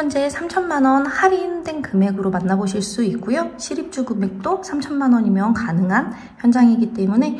현재 3천만 원 할인된 금액으로 만나보실 수 있고요. 실입주 금액도 3천만 원이면 가능한 현장이기 때문에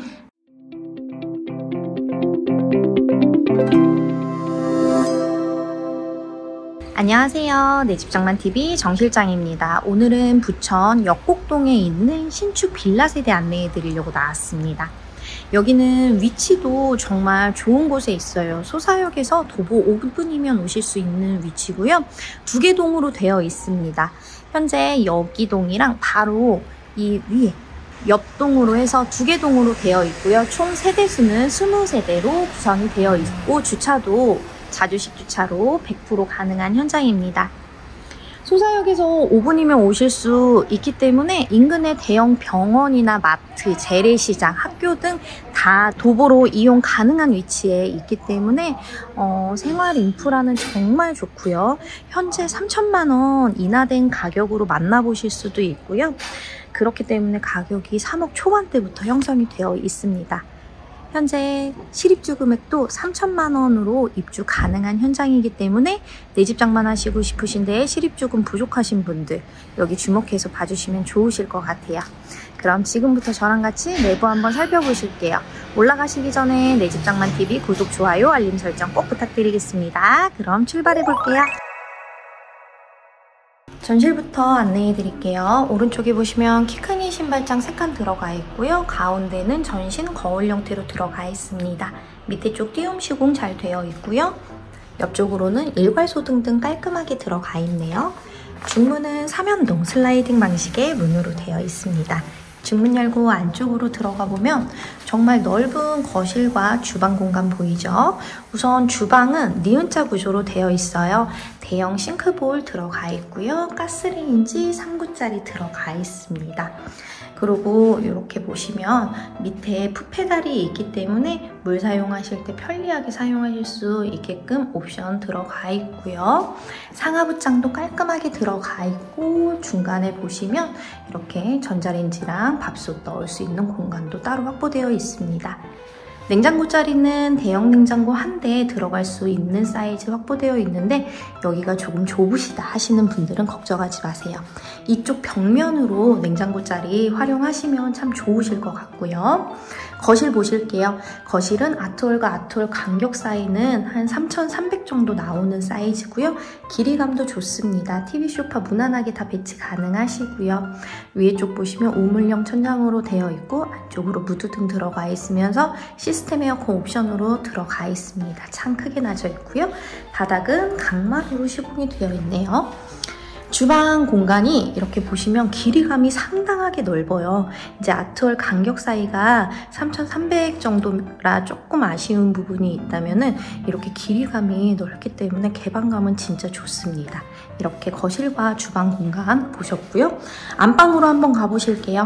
안녕하세요. 내집장만TV 정실장입니다. 오늘은 부천 역곡동에 있는 신축 빌라 세대 안내해 드리려고 나왔습니다. 여기는 위치도 정말 좋은 곳에 있어요. 소사역에서 도보 5분이면 오실 수 있는 위치고요. 2개 동으로 되어 있습니다. 현재 여기 동이랑 바로 이 위에 옆동으로 해서 2개 동으로 되어 있고요. 총 세대수는 20세대로 구성이 되어 있고 주차도 자주식 주차로 100% 가능한 현장입니다. 소사역에서 5분이면 오실 수 있기 때문에 인근의 대형 병원이나 마트, 재래시장, 학교 등 다 도보로 이용 가능한 위치에 있기 때문에 생활 인프라는 정말 좋고요. 현재 3천만 원 인하된 가격으로 만나보실 수도 있고요. 그렇기 때문에 가격이 3억 초반대부터 형성이 되어 있습니다. 현재 실입주 금액도 3천만 원으로 입주 가능한 현장이기 때문에 내 집 장만하시고 싶으신데 실입주금 부족하신 분들 여기 주목해서 봐주시면 좋으실 것 같아요. 그럼 지금부터 저랑 같이 내부 한번 살펴보실게요. 올라가시기 전에 내 집 장만TV 구독, 좋아요, 알림 설정 꼭 부탁드리겠습니다. 그럼 출발해 볼게요. 전실부터 안내해 드릴게요. 오른쪽에 보시면 키 큰 신발장 3칸 들어가 있고요. 가운데는 전신 거울 형태로 들어가 있습니다. 밑에 쪽 띄움 시공 잘 되어 있고요. 옆쪽으로는 일괄소등 등 깔끔하게 들어가 있네요. 중문은 3연동 슬라이딩 방식의 문으로 되어 있습니다. 중문 열고 안쪽으로 들어가 보면 정말 넓은 거실과 주방 공간 보이죠? 우선 주방은 니은자 구조로 되어 있어요. 대형 싱크볼 들어가 있고요. 가스레인지 3구짜리 들어가 있습니다. 그리고 이렇게 보시면 밑에 풋페달이 있기 때문에 물 사용하실 때 편리하게 사용하실 수 있게끔 옵션 들어가 있고요. 상하부장도 깔끔하게 들어가 있고 중간에 보시면 이렇게 전자레인지랑 밥솥 넣을 수 있는 공간도 따로 확보되어 있습니다. 냉장고 자리는 대형 냉장고 한 대에 들어갈 수 있는 사이즈 확보되어 있는데 여기가 조금 좁으시다 하시는 분들은 걱정하지 마세요. 이쪽 벽면으로 냉장고 자리 활용하시면 참 좋으실 것 같고요. 거실 보실게요. 거실은 아트홀과 아트홀 간격 사이는 한 3,300 정도 나오는 사이즈고요. 길이감도 좋습니다. TV 소파 무난하게 다 배치 가능하시고요. 위에 쪽 보시면 우물형 천장으로 되어 있고 안쪽으로 무드등 들어가 있으면서 시스템 에어컨 옵션으로 들어가 있습니다. 창 크게 나져 있고요. 바닥은 강마루로 시공이 되어 있네요. 주방 공간이 이렇게 보시면 길이감이 상당하게 넓어요. 이제 아트홀 간격 사이가 3,300 정도라 조금 아쉬운 부분이 있다면은 이렇게 길이감이 넓기 때문에 개방감은 진짜 좋습니다. 이렇게 거실과 주방 공간 보셨고요. 안방으로 한번 가보실게요.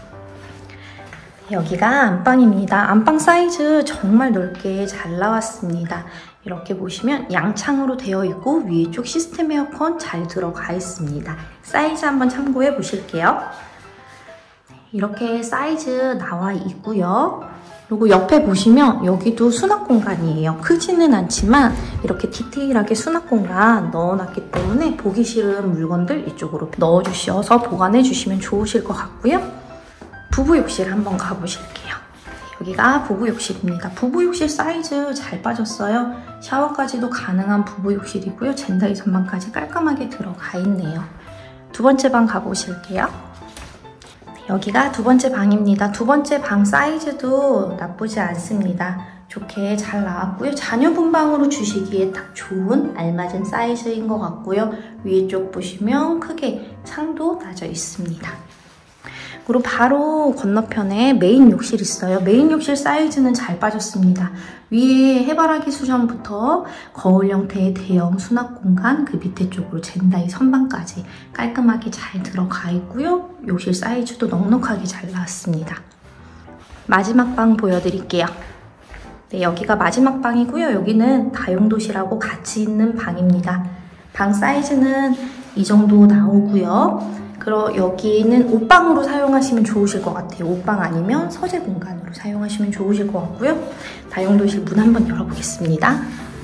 여기가 안방입니다. 안방 사이즈 정말 넓게 잘 나왔습니다. 이렇게 보시면 양창으로 되어 있고 위에 쪽 시스템 에어컨 잘 들어가 있습니다. 사이즈 한번 참고해 보실게요. 이렇게 사이즈 나와 있고요. 그리고 옆에 보시면 여기도 수납 공간이에요. 크지는 않지만 이렇게 디테일하게 수납 공간 넣어놨기 때문에 보기 싫은 물건들 이쪽으로 넣어주셔서 보관해 주시면 좋으실 것 같고요. 부부 욕실 한번 가보실게요. 여기가 부부 욕실입니다. 부부 욕실 사이즈 잘 빠졌어요. 샤워까지도 가능한 부부 욕실이고요. 젠다이 전망까지 깔끔하게 들어가 있네요. 두 번째 방 가보실게요. 여기가 두 번째 방입니다. 두 번째 방 사이즈도 나쁘지 않습니다. 좋게 잘 나왔고요. 자녀분 방으로 주시기에 딱 좋은 알맞은 사이즈인 것 같고요. 위에 쪽 보시면 크게 창도 나져 있습니다. 그리고 바로 건너편에 메인 욕실 있어요. 메인 욕실 사이즈는 잘 빠졌습니다. 위에 해바라기 수전부터 거울 형태의 대형 수납 공간, 그 밑에 쪽으로 젠다이 선반까지 깔끔하게 잘 들어가 있고요. 욕실 사이즈도 넉넉하게 잘 나왔습니다. 마지막 방 보여드릴게요. 네, 여기가 마지막 방이고요. 여기는 다용도실하고 같이 있는 방입니다. 방 사이즈는 이 정도 나오고요. 그리고 여기는 옷방으로 사용하시면 좋으실 것 같아요. 옷방 아니면 서재 공간으로 사용하시면 좋으실 것 같고요. 다용도실 문 한번 열어보겠습니다.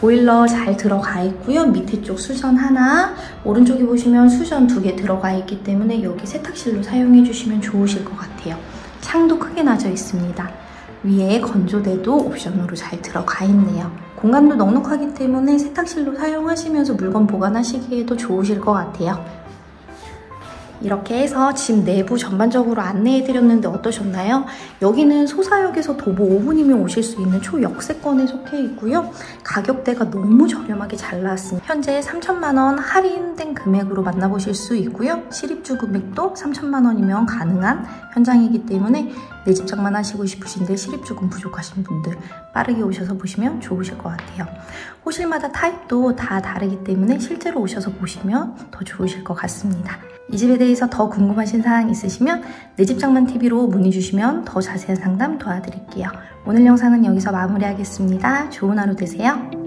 보일러 잘 들어가 있고요. 밑에 쪽 수전 하나, 오른쪽에 보시면 수전 2개 들어가 있기 때문에 여기 세탁실로 사용해 주시면 좋으실 것 같아요. 창도 크게 나져 있습니다. 위에 건조대도 옵션으로 잘 들어가 있네요. 공간도 넉넉하기 때문에 세탁실로 사용하시면서 물건 보관하시기에도 좋으실 것 같아요. 이렇게 해서 집 내부 전반적으로 안내해드렸는데 어떠셨나요? 여기는 소사역에서 도보 5분이면 오실 수 있는 초역세권에 속해 있고요. 가격대가 너무 저렴하게 잘 나왔습니다. 현재 3천만 원 할인된 금액으로 만나보실 수 있고요. 실입주 금액도 3천만 원이면 가능한 현장이기 때문에 내 집 장만하시고 싶으신데 실입주금 부족하신 분들 빠르게 오셔서 보시면 좋으실 것 같아요. 호실마다 타입도 다 다르기 때문에 실제로 오셔서 보시면 더 좋으실 것 같습니다. 이 집에 대해서 더 궁금하신 사항 있으시면 내 집 장만 TV로 문의 주시면 더 자세한 상담 도와드릴게요. 오늘 영상은 여기서 마무리하겠습니다. 좋은 하루 되세요.